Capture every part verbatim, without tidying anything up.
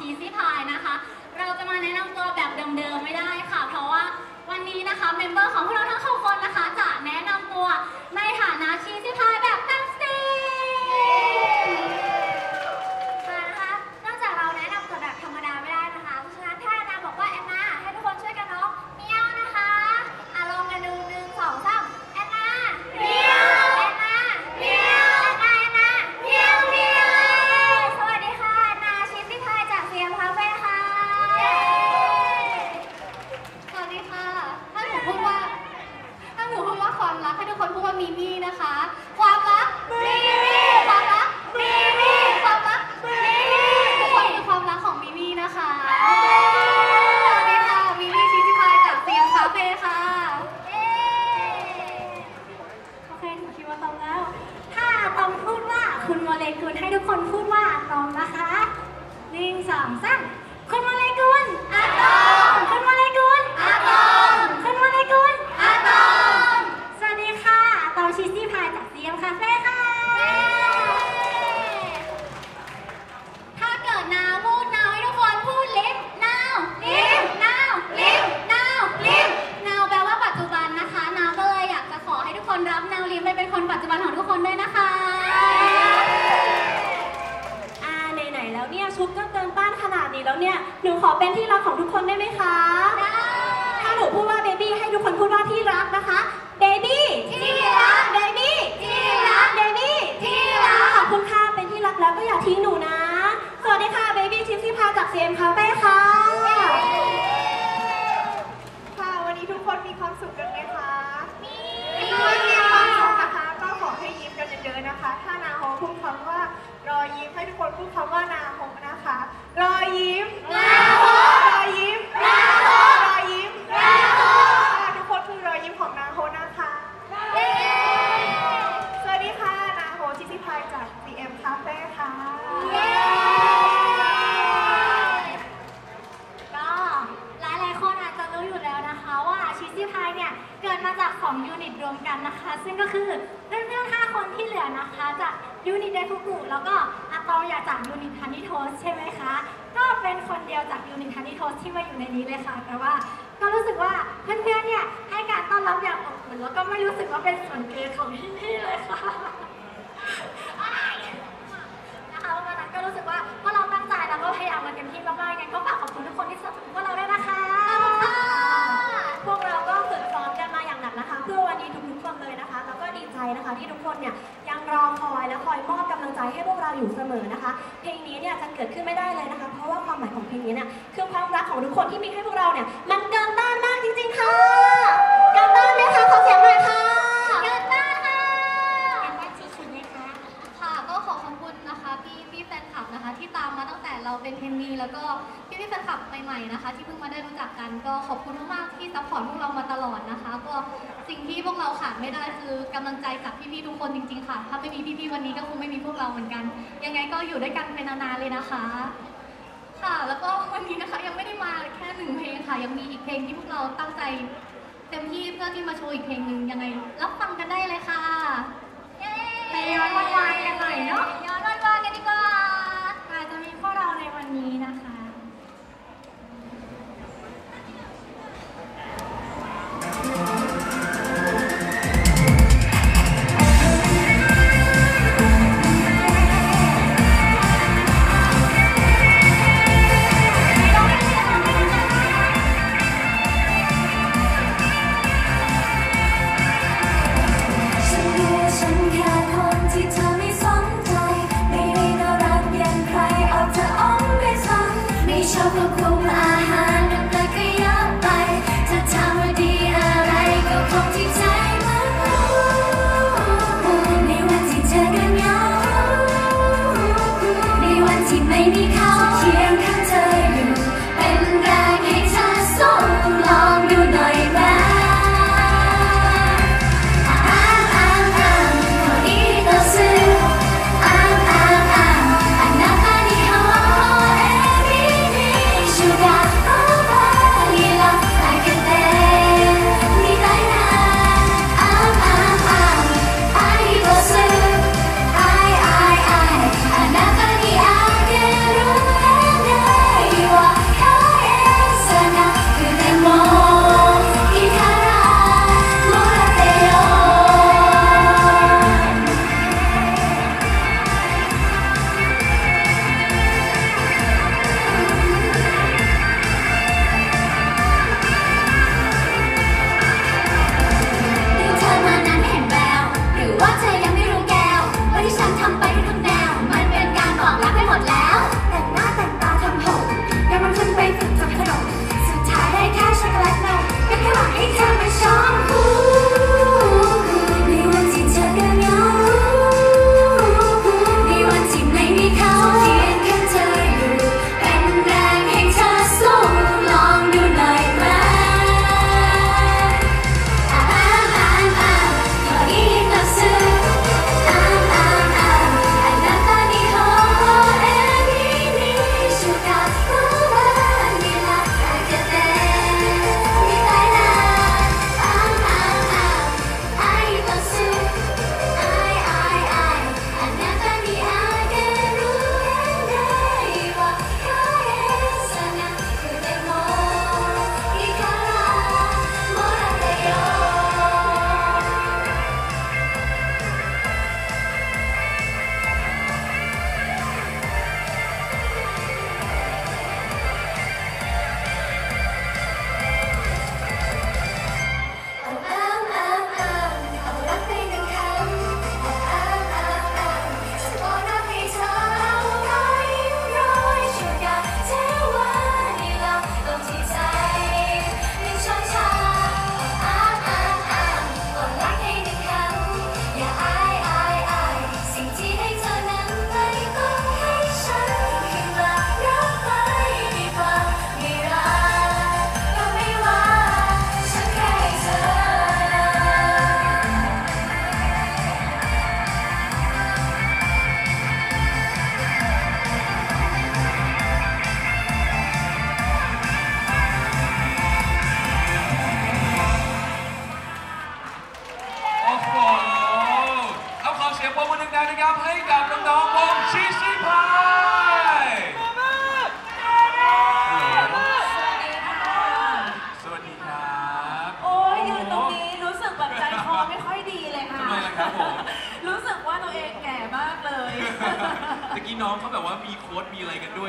ชีซี่พายนะคะเราจะมาแนะนำตัวแบบเดิมๆไม่ได้ค่ะเพราะว่าวันนี้นะคะเมมเบอร์ของพวกเราทั้งหกคนนะคะจะแนะนำตัวในฐานะชีซี่พายแบบเต็มสตรีมนะคะนอกจากเราแนะนำตัวแบบธรรมดาไม่ได้นะคะเพราะฉะนั้นถ้าแอนนาบอกว่าแอนนาให้ทุกคนช่วยกันร้องเมียวนะคะอ่ะลองกันดูหนึ่งสองสามแอนนาเมียวแอนนาเมียวแอนนาแอนนาเมียวเมียวสวัสดีค่ะแอนนาชีซี่พายจากเซียมคาเฟ่ค่ะสวัสดีค่ะถ้าหนูพูดว่าถ้าหนูพูดว่าความรักให้ทุกคนพูดว่ามีมี่นะคะความรักมีมี่ความรักมีมี่ความรักมีมี่ทุกคนคือความรักของมีมี่นะคะสวัสดีค่ะมีมี่ชีซี่พายจากเซียมคาเฟ่ค่ะโอเคหนูคิดว่าตรงแล้วถ้าตองพูดว่าคุณโมเลกุลให้ทุกคนพูดว่าตองนะคะหนึ่งสองสามคุณโมเลกุลอะตอมคุณโมเลกุลอะตอมคุณโมเลกุลอะตอมสวัสดีค่ะตองชีซี่พายจากเซียมคาเฟ่ค่ะถ้าเกิดนาวพูดนาวให้ทุกคนพูดลิฟนาวลิฟนาวลิฟนาวลิฟนาวแปลว่าปัจจุบันนะคะนาวก็เลยอยากจะขอให้ทุกคนรับนาวลิฟไปเป็นคนปัจจุบันของทุกคนด้วยนะคะอ่าไหนๆแล้วเนี่ยชุดก็เกินต้านขนาดนี้แล้วเนี่ยหนูขอเป็นที่รักของทุกคนได้ไหมคะได้ถ้าหนูพูดว่าเบบี้ให้ทุกคนพูดว่าที่รักนะคะเบบี้ที่รักเบบี้ที่รักเบบี้ที่รักขอบคุณค่ะเป็นที่รักแล้วก็อย่าทิ้งหนูนะสวัสดีค่ะเบบี้ชิปซี่พาจากเซียมคาเฟ่ค่ะค่ะวันนี้ทุกคนมีความสุขกันไหมคะมีมีความสุขนะคะก็ขอให้ยิ้มกันเยอะๆนะคะถ้านาโฮพูดคำว่ารอยยิ้มให้ทุกคนพูดคำว่านาโฮนะคะรอยยิ้มนาโฮรอยยิ้มนาโฮรอยยิ้มนาโฮทุกคนคือรอยยิ้มของนาโฮนะคะสวัสดีค่ะนาโฮชิซิพายจาก ซี เอ็ม Cafe ค่ะก็หลายๆคนอาจจะรู้อยู่แล้วนะคะว่าชีซี่พายเนี่ยเกิดมาจากสองยูนิตรวมกันนะคะซึ่งก็คือเพื่อนๆห้าคนที่เหลือนะคะจากยูนิตไดฟุกุแล้วก็อะตอมอยากจากยูนิตฮันนี่โทสใช่ไหมคะก็เป็นคนเดียวจากยูนิตฮันนี่โทสที่มาอยู่ในนี้เลยค่ะแต่ว่าก็รู้สึกว่าเพื่อนๆเนี่ยให้การต้อนรับอย่างอบอุ่นแล้วก็ไม่รู้สึกว่าเป็นส่วนเกินของที่นี่เลยค่ะนะคะวันนั้นก็รู้สึกว่าพวกเราตั้งใจแล้วก็พยายามกันเต็มที่มากๆงั้นก็ฝากขอบคุณทุกคนที่สนับสนุนพวกเราด้วยนะคะพวกเราก็ฝึกซ้อมกันมาอย่างหนักนะคะเพื่อวันนี้ทุกๆคนเลยนะคะแล้วก็ดีใจนะคะที่ทุกคนเนี่ยยังรอคอยและคอยมอบกำลังใจให้พวกเราอยู่เสมอนะคะเพลงนี้เนี่ยจะเกิดขึ้นไม่ได้เลยนะคะเพราะว่าความหมายของเพลงนี้เนี่ยคือความรักของทุกคนที่มีให้พวกเราเนี่ยมันเกินต้านมากจริงๆค่ะเกินต้านไหมคะขอเสียงหน่อยค่ะเกินต้านค่ะเกินต้านที่สุดเลยค่ะค่ะก็ขอขอบคุณนะคะพี่พี่แฟนคลับนะคะที่ตามมาตั้งแต่เราเป็นเทนนีแล้วก็พี่พี่แฟนคลับใหม่ๆนะคะที่เพิ่งมาได้รู้จักกันก็ขอบคุณมากๆที่ซัพพอร์ตพวกเรามาตลอดนะคะก็สิ่งที่พวกเราขาดไม่ได้คือกำลังใจจากพี่ๆทุกคนจริงๆค่ะถ้าไม่มีพี่ๆวันนี้ก็คงไม่มีพวกเราเหมือนกันยังไงก็อยู่ด้วยกันเป็นนานๆเลยนะคะค่ะแล้วก็วันนี้นะคะยังไม่ได้มาแค่หนึ่งเพลงค่ะยังมีอีกเพลงที่พวกเราตั้งใจเต็มที่เพื่อที่มาโชว์อีกเพลงหนึ่งยังไงรับฟังกันได้เลยค่ะไปย้อนวายกันหน่อยเนาะย้อนวายกันดีกว่าอาจจะมีพวกเราในวันนี้นะคะฉันแค่คนที่เธอไม่สนใจ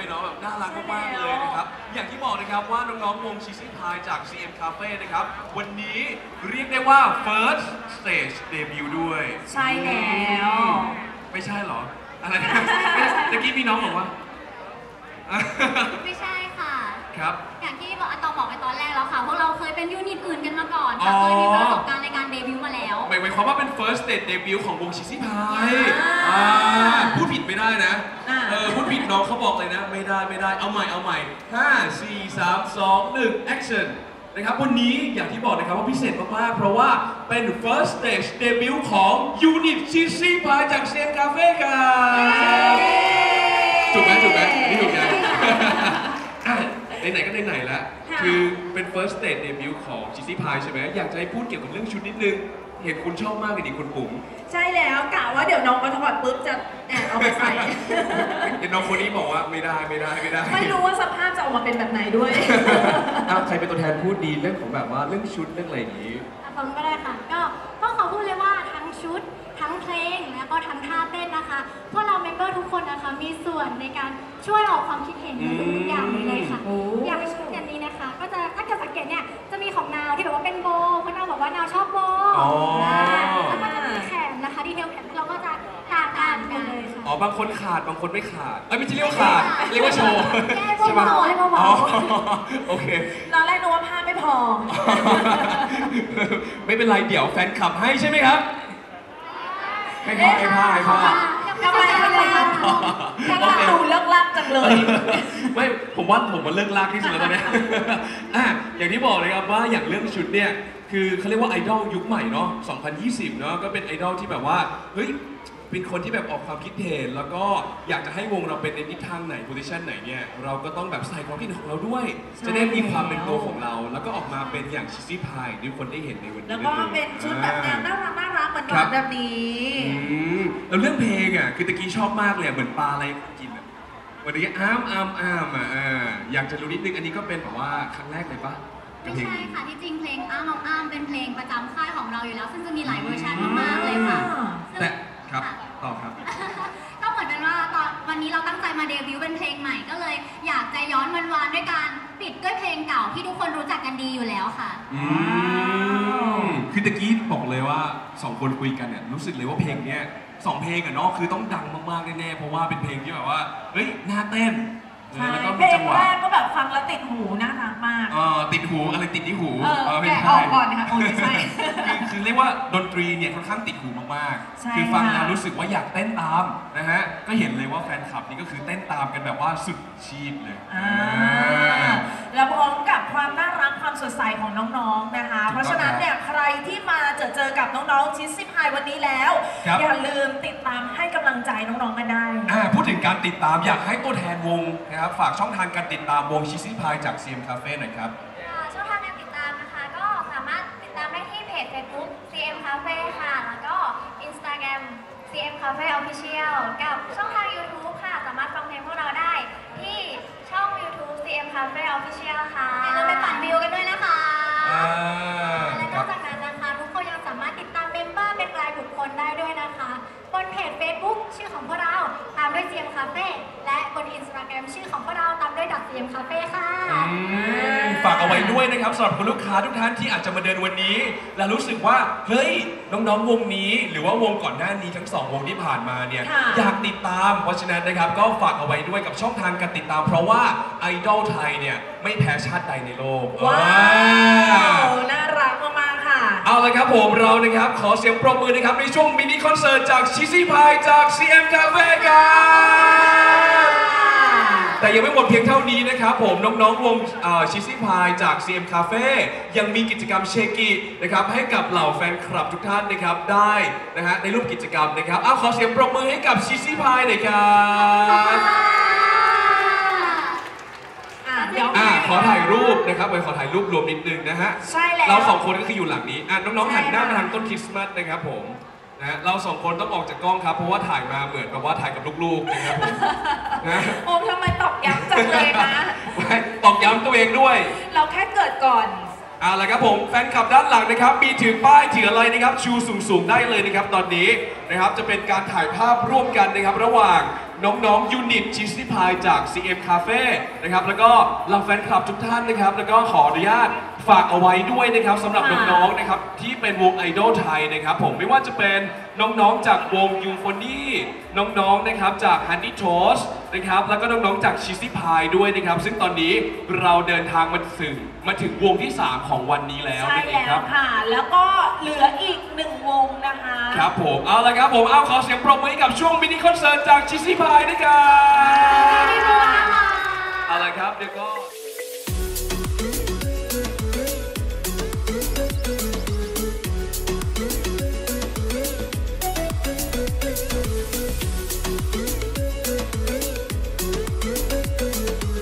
เนาะแบบน่ารักมากๆเลยนะครับอย่างที่บอกนะครับว่าน้องๆวงชิซิพายจาก ซี เอ็ม Cafe นะครับวันนี้เรียกได้ว่า first stage debut ด้วยใช่แล้วไม่ใช่เหรออะไรนะเมื่อกี้พี่น้องบอกว่าไม่ใช่ค่ะครับอย่างที่บอกอะตอมบอกไปตอนแรกแล้วค่ะพวกเราเคยเป็นยูนิตอื่นกันมาก่อนค่ะเคยมีประสบการณ์ในการเดบิวต์มาแล้วหมายความว่าเป็น first stage debut ของวงชิซิพายอ่าพูดผิดไม่ได้นะเออพูดผิดน้องเขาบอกเลยนะไม่ได้ไม่ได้เอาใหม่เอาใหม่ห้า สี่ สาม สอง หนึ่ง action นะครับวันนี้อย่างที่บอกนะครับว่าพิเศษมากๆเพราะว่าเป็น first stage debut ของยูนิตชิซิพายจาก ซี เอ็ม Cafe ครับถูกไหมถูกไหมนี่ถูกไหมไหนๆก็ไหนๆแล้วคือเป็น first stage debut ของชิซิพายใช่ไหมอยากจะให้พูดเกี่ยวกับเรื่องชุดนิดนึงเห็นคุณชอบมากเลยดิคุณปุ๋มใช่แล้วกะว่าเดี๋ยวน้องมาถอดปุ๊บจะแอบเอาไปใส่เห็นน้องคนนี้บอกว่าไม่ได้ไม่ได้ไม่ได้ไม่รู้ว่าสภาพจะออกมาเป็นแบบไหนด้วยอ้าวใครเป็นตัวแทนพูดดีเรื่องของแบบว่าเรื่องชุดเรื่องอะไรอย่างนี้ฟังก็ได้ค่ะ ก็ต้องขอพูดเลยว่าทั้งชุดทั้งเพลงแล้วก็ทั้งท่าเต้นนะคะพวกเราเมมเบอร์ทุกคนนะคะมีส่วนในการช่วยออกความคิดเห็นในทุกๆอย่างเลยค่ะโอ้อย่างชุดอย่างนี้นะคะ ก็จะถ้าเกิดสังเกตเนี่ยจะมีของนาวที่แบบว่าเป็นโบเพราะนาวบอกว่านาวชอบโบอ๋อแล้วก็จะมีแขนนะคะดีเทลแขนเราก็จะต่างกันเลยค่ะอ๋อบางคนขาดบางคนไม่ขาดเอ้ยไม่ใช่เรียกว่าขาดเรียกว่าโชว์แก้พวกเบาให้เบาอ๋อโอเคตอนแรกนึกว่าผ้าไม่พอไม่เป็นไรเดี๋ยวแฟนคลับให้ใช่ไหมครับให้ผ้าให้ผ้าให้ผ้าทำไมทำไมทำไมดูเลิกลักจังเลยไม่ผมว่าผมมันเลิกลากที่สุดแล้วตอนเนี้ย อ่ะอย่างที่บอกเลยครับว่าอย่างเรื่องชุดเนี่ยคือเขาเรียกว่าไอดอลยุคใหม่เนาะสองพันยี่สิบเนาะก็เป็นไอดอลที่แบบว่าเฮ้ยเป็นคนที่แบบออกความคิดเห็นแล้วก็อยากจะให้วงเราเป็นในทิศทางไหนโพซิชันไหนเนี่ยเราก็ต้องแบบใส่ความคิดเห็นของเราด้วย จะได้มีความเป็นตัวของเรา แล้วก็ออกมาเป็นอย่างชิซี่พายที่คนได้เห็นในวันนี้แล้วก็เป็นชุดแบบแนวน่ารักน่ารักเหมือนหวานแบบนี้อืมแล้วเรื่องเพลงอ่ะคือตะกี้ชอบมากเลยเหมือนปลาอะไรกินอ่ะวันนี้อ้ามอ้ามอ้ามอ่ะอ่าอยากจะรู้นิดนึงอันนี้ก็เป็นแบบว่าครั้งแรกเลยปะกับไม่เพลงใช่นี้ค่ะที่จริงเพลงอ้ามอ้ามเป็นเพลงประจำค่ายของเราอยู่แล้ว ซึ่งจะมีหลายเวอร์ชันมากๆเลยค่ะซึ่งแต่ครับต่อครับก็เหมือนเป็นว่าตอนวันนี้เราตั้งใจมาเดบิวต์เป็นเพลงใหม่ก็เลย อยากจะย้อนวันวานด้วยการปิดด้วยเพลงเก่าที่ทุกคนรู้จักกันดีอยู่แล้วค่ะอืมคือตะกี้บอกเลยว่าสองคนคุยกันเนี่ยรู้สึกเลยว่าเพลงเนี้ยสองเพลงอะเนาะคือต้องดังมากๆแน่ๆเพราะว่าเป็นเพลงที่แบบว่าเฮ้ยน่าเต้นใช่แล้วก็เพมีลจังงหวะแรกก็แบบฟังแล้วติดหูน่ารักมากเอ่อติดหูอะไรติดที่หูเออเออไม่แกะอใช่อกก่อนนะคะโอ้ไม่ใช่คือคือเรียกว่าดนตรีเนี่ยค่อนข้างติดหูมากใช่ๆ คือฟังแล้วค่ะรู้สึกว่าอยากเต้นตามนะฮะ ก็เห็นเลยว่าแฟนคลับนี่ก็คือเต้นตามกันแบบว่าสุดชีพเลยอ่าแล้วพร้อมกับความน่ารักความสดใสของน้องๆนะคะ เพราะฉะนั้นเนี่ยใครที่มาเจอเจอกับน้องๆชิสซี่พายวันนี้แล้วครับอย่าลืมติดตามให้กำลังใจน้องๆกันได้อ่าพูดถึงการติดตามอยากให้ตัวแทนวงนะครับฝากช่องทางการติดตามวงชิซิพายจาก ซี เอ็ม Cafe หน่อยครับช่องทางการติดตามนะคะ ก็สามารถติดตามได้ที่เพจ Facebook ซี เอ็ม Cafe ค่ะ แล้วก็ Instagram ซี เอ็ม Cafe Official กับช่องทาง YouTube ค่ะ สามารถฟังเพลงพวกเราได้ที่ช่อง YouTube ซี เอ็ม Cafe Official ค่ะอย่าลืมไปปั่นวิวกันด้วยนะคะอ่าและคน รัอบ กจากนั้นนะคะ ทุกคนยังสามารถติดตามเมมเบอร์เป็นรายบุคคลได้ด้วยนะคะบนเพจ Facebook ชื่อของพวกเราตามด้วย ซี เอ็ม Cafe และบน Instagram ชื่อของพวกเราตามด้วย .ซี เอ็ม Cafe ค่ะอืมฝากเอาไว้ด้วยนะครับสำหรับคุณลูกค้าทุกท่านที่อาจจะมาเดินวันนี้ และรู้สึกว่าเฮ้ยน้องๆวงนี้ หรือว่าวงก่อนหน้านี้ทั้งสองวงที่ผ่านมาเนี่ยค่ะอยากติดตามเพราะฉะนั้นนะครับก็ฝากเอาไว้ด้วยกับช่องทางการติดตาม เพราะว่าไอดอลไทยเนี่ยไม่แพ้ชาติใดในโลกว้าอ่าว น่ารักมากๆค่ะเอาละครับผมเรานะครับขอเสียงปรบมือนะครับในช่วงมินิคอนเสิร์ตจากชิซี่พายจาก ซี เอ็ม Cafe ครับแต่ยังไม่หมดเพียงเท่านี้นะครับผมน้องๆวงชิซี่พายจาก ซี เอ็ม Cafe ยังมีกิจกรรมเชกินะครับให้กับเหล่าแฟนคลับทุกท่านนะครับได้นะฮะในรูปกิจกรรมนะครับเอาขอเสียงปรบมือให้กับชิซี่พายหน่อยครับอ่ะเดี๋ยวอ่าขอถ่ายรูปนะครับไปขอถ่ายรูปรวมนิดนึงนะฮะใช่แล้วเราสองคนก็คืออยู่หลังนี้อ่ะน้องๆหันหน้าใช่มาค่ะทางต้นคริสต์มาสนะครับผมนะเราสองคนต้องออกจากกล้องครับเพราะว่าถ่ายมาเหมือนกับว่าถ่ายกับลูกๆนะครับผมนะโอมทำไมตอบย้ำจังเลยนะไม่ตอกย้ำตัวเองด้วยเราแค่เกิดก่อนเอาละครับผมแฟนคลับด้านหลังนะครับมีถือป้ายถืออะไรนะครับชูสูงๆได้เลยนะครับตอนนี้นะครับจะเป็นการถ่ายภาพร่วมกันนะครับระหว่างน้องๆยูนิตชิสซี่พายจาก ซี เอ็ม Cafe นะครับแล้วก็เหล่าแฟนคลับทุกท่านนะครับแล้วก็ขออนุญาตฝากเอาไว้ด้วยนะครับสำหรับค่ะน้องๆนะครับที่เป็นวงไอดอลไทยนะครับผมไม่ว่าจะเป็นน้องๆจากวงยูโฟนี่น้องๆนะครับจาก Honey Toast นะครับแล้วก็น้องๆจากชิสซี่พายด้วยนะครับซึ่งตอนนี้เราเดินทางมาถึงมาถึงวงที่สามของวันนี้แล้วใช่นั่นเองแล้ครัวบค่ะ แล้วก็เหลืออีกหนึ่งวงนะคะครับผมเอาละครับผมเอาขอเสียงปรบมือให้กับช่วงมินิคอนเสิร์ตจากชิสซี่พายด้วยกันเอาละครับเดี๋ยวก็